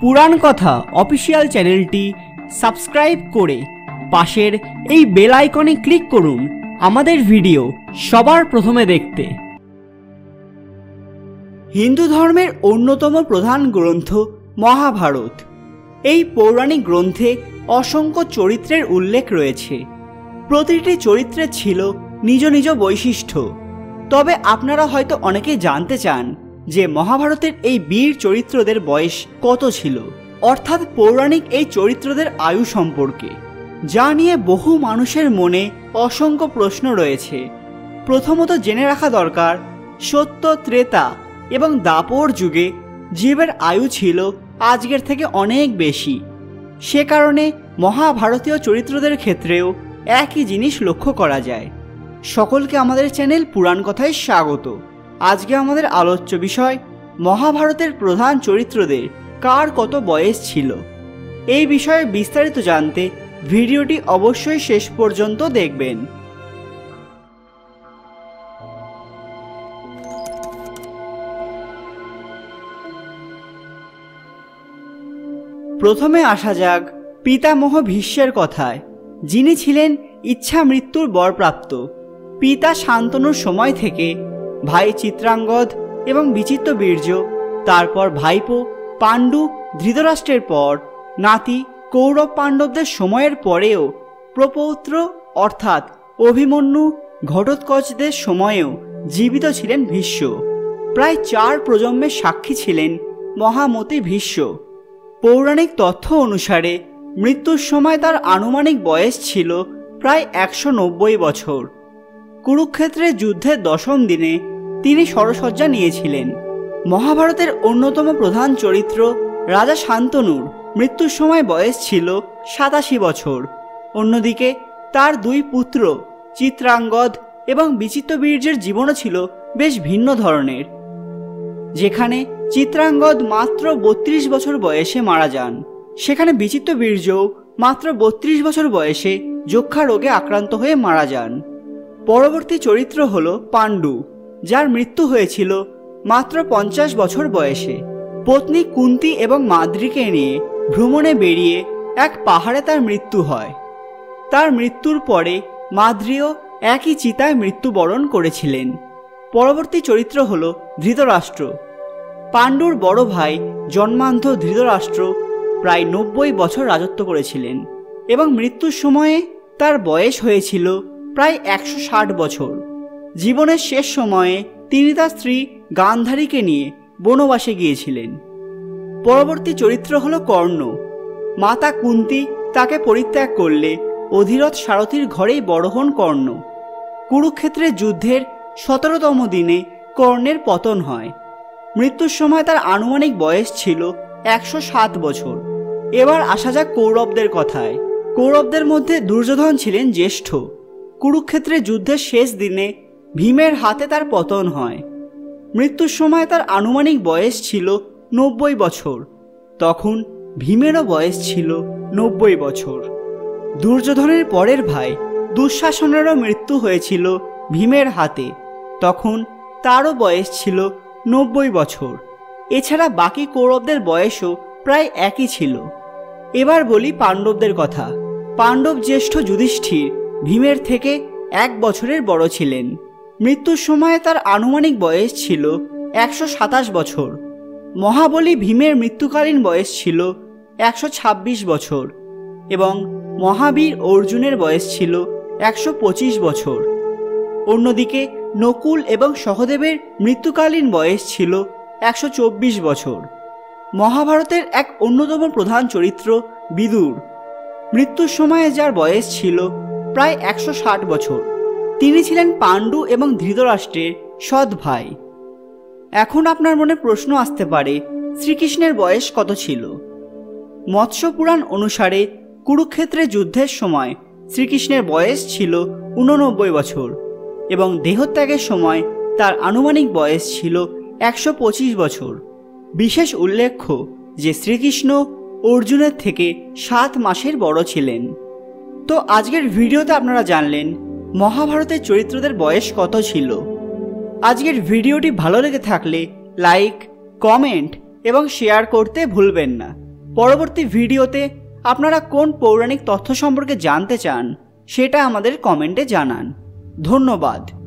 পুরাণ কথা অফিসিয়াল চ্যানেলটি সাবস্ক্রাইব করে পাশের এই বেল আইকনে ক্লিক করুন আমাদের ভিডিও সবার প্রথমে দেখতে। হিন্দু ধর্মের অন্যতম প্রধান গ্রন্থ মহাভারত। এই পৌরাণিক গ্রন্থে অসংখ্য চরিত্রের উল্লেখ রয়েছে। প্রতিটি চরিত্রের ছিল নিজ নিজ বৈশিষ্ট্য। তবে আপনারা হয়তো অনেকেই জানতে চান যে মহাভারতের এই বীর চরিত্রদের বয়স কত ছিল, অর্থাৎ পৌরাণিক এই চরিত্রদের আয়ু সম্পর্কে, যা নিয়ে বহু মানুষের মনে অসংখ্য প্রশ্ন রয়েছে। প্রথমত জেনে রাখা দরকার, সত্য, ত্রেতা এবং দাপর যুগে জীবের আয়ু ছিল আজকের থেকে অনেক বেশি। সে কারণে মহাভারতীয় চরিত্রদের ক্ষেত্রেও একই জিনিস লক্ষ্য করা যায়। সকলকে আমাদের চ্যানেল পুরাণ কথায় স্বাগত। আজকে আমাদের আলোচ্য বিষয় মহাভারতের প্রধান চরিত্রদের কার কত বয়স ছিল। এই বিষয়ে বিস্তারিত জানতে ভিডিওটি অবশ্যই শেষ পর্যন্ত দেখবেন। প্রথমে আসা যাক পিতামহ ভীষ্মের কথায়, যিনি ছিলেন ইচ্ছা মৃত্যুর বরপ্রাপ্ত। পিতা শান্তনুর সময় থেকে ভাই চিত্রাঙ্গদ এবং বিচিত্রবীর্য, তারপর ভাইপো পাণ্ডু ধৃতরাষ্ট্রের পর নাতি কৌরব পাণ্ডবদের সময়ের পরেও প্রপৌত্র অর্থাৎ অভিমন্যু ঘটোৎকচদের সময়েও জীবিত ছিলেন ভীষ্ম। প্রায় 4 প্রজন্মের সাক্ষী ছিলেন মহামতি ভীষ্ম। পৌরাণিক তথ্য অনুসারে মৃত্যুর সময় তার আনুমানিক বয়স ছিল প্রায় 190 বছর। কুরুক্ষেত্রের যুদ্ধের 10ম দিনে তিনি শরশয্যা নিয়েছিলেন। মহাভারতের অন্যতম প্রধান চরিত্র রাজা শান্তনুর মৃত্যুর সময় বয়স ছিল 87 বছর। অন্যদিকে তার 2 পুত্র চিত্রাঙ্গদ এবং বিচিত্রবীর্যের জীবনও ছিল বেশ ভিন্ন ধরনের, যেখানে চিত্রাঙ্গদ মাত্র 32 বছর বয়সে মারা যান, সেখানে বিচিত্রবীর্যও মাত্র 32 বছর বয়সে যক্ষা রোগে আক্রান্ত হয়ে মারা যান। পরবর্তী চরিত্র হল পাণ্ডু, যার মৃত্যু হয়েছিল মাত্র 50 বছর বয়সে। পত্নী কুন্তী এবং মাদ্রীকে নিয়ে ভ্রমণে বেরিয়ে এক পাহাড়ে তার মৃত্যু হয়। তার মৃত্যুর পরে মাদ্রীও একই চিতায় মৃত্যুবরণ করেছিলেন। পরবর্তী চরিত্র হল ধৃতরাষ্ট্র। পাণ্ডুর বড় ভাই জন্মান্ধ ধৃতরাষ্ট্র প্রায় 90 বছর রাজত্ব করেছিলেন এবং মৃত্যুর সময়ে তার বয়স হয়েছিল প্রায় 160 বছর। জীবনের শেষ সময়ে তিনি তার স্ত্রী গান্ধারীকে নিয়ে বনবাসে গিয়েছিলেন। পরবর্তী চরিত্র হল কর্ণ। মাতা কুন্তী তাকে পরিত্যাগ করলে অধিরথ সারথীর ঘরেই বড় হন কর্ণ। কুরুক্ষেত্রের যুদ্ধের 17তম দিনে কর্ণের পতন হয়। মৃত্যুর সময় তার আনুমানিক বয়স ছিল 107 বছর। এবার আসা যাক কৌরবদের কথায়। কৌরবদের মধ্যে দুর্যোধন ছিলেন জ্যেষ্ঠ। কুরুক্ষেত্রের যুদ্ধের শেষ দিনে ভীমের হাতে তার পতন হয়। মৃত্যুর সময় তার আনুমানিক বয়স ছিল 90 বছর। তখন ভীমেরও বয়স ছিল 90 বছর। দুর্যোধনের পরের ভাই দুঃশাসনেরও মৃত্যু হয়েছিল ভীমের হাতে। তখন তারও বয়স ছিল 90 বছর। এছাড়া বাকি কৌরবদের বয়সও প্রায় একই ছিল। এবার বলি পাণ্ডবদের কথা। পাণ্ডব জ্যেষ্ঠ যুধিষ্ঠির ভীমের থেকে 1 বছরের বড় ছিলেন। মৃত্যুর সময়ে তার আনুমানিক বয়স ছিল 127 বছর। মহাবলী ভীমের মৃত্যুকালীন বয়স ছিল 126 বছর এবং মহাবীর অর্জুনের বয়স ছিল 125 বছর। অন্যদিকে নকুল এবং সহদেবের মৃত্যুকালীন বয়স ছিল 124 বছর। মহাভারতের এক অন্যতম প্রধান চরিত্র বিদুর। মৃত্যুর সময়ে যার বয়স ছিল প্রায় 160 বছর। তিনি ছিলেন পাণ্ডু এবং ধৃতরাষ্ট্রের সৎ ভাই। এখন আপনার মনে প্রশ্ন আসতে পারে, শ্রীকৃষ্ণের বয়স কত ছিল? মৎস্য পুরাণ অনুসারে কুরুক্ষেত্রের যুদ্ধের সময় শ্রীকৃষ্ণের বয়স ছিল 89 বছর এবং দেহত্যাগের সময় তার আনুমানিক বয়স ছিল 125 বছর। বিশেষ উল্লেখ্য যে শ্রীকৃষ্ণ অর্জুনের থেকে 7 মাসের বড় ছিলেন। তো আজকের ভিডিওতে আপনারা জানলেন মহাভারতের চরিত্রদের বয়স কত ছিল। আজকের ভিডিওটি ভালো লেগে থাকলে লাইক, কমেন্ট এবং শেয়ার করতে ভুলবেন না। পরবর্তী ভিডিওতে আপনারা কোন পৌরাণিক তথ্য সম্পর্কে জানতে চান সেটা আমাদের কমেন্টে জানান। ধন্যবাদ।